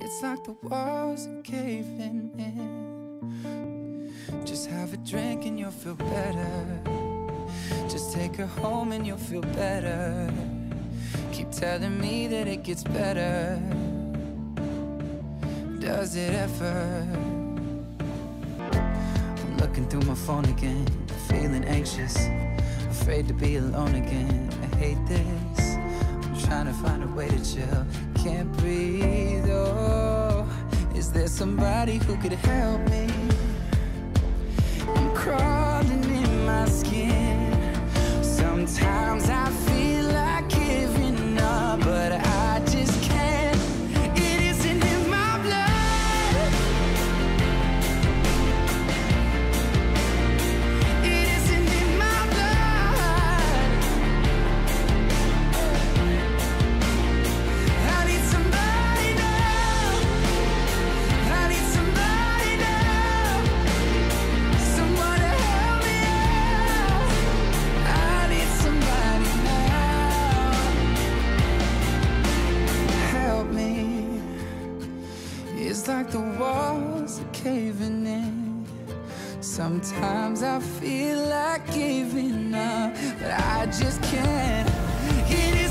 It's like the walls are caving in. Just have a drink and you'll feel better. Just take her home and you'll feel better. Keep telling me that it gets better. Does it ever? I'm looking through my phone again, feeling anxious, afraid to be alone again. I hate this. I'm trying to find a way to chill. Can't breathe, oh. Is there somebody who could help me? I'm crawling in my skin. Sometimes I feel like giving up, but I just can't. It isn't in my blood. It isn't in my blood. I need somebody now. I need somebody now. Someone to help me out. I need somebody now. Help me. It's like the walls are caving in. Sometimes I feel like giving up, but I just can't. It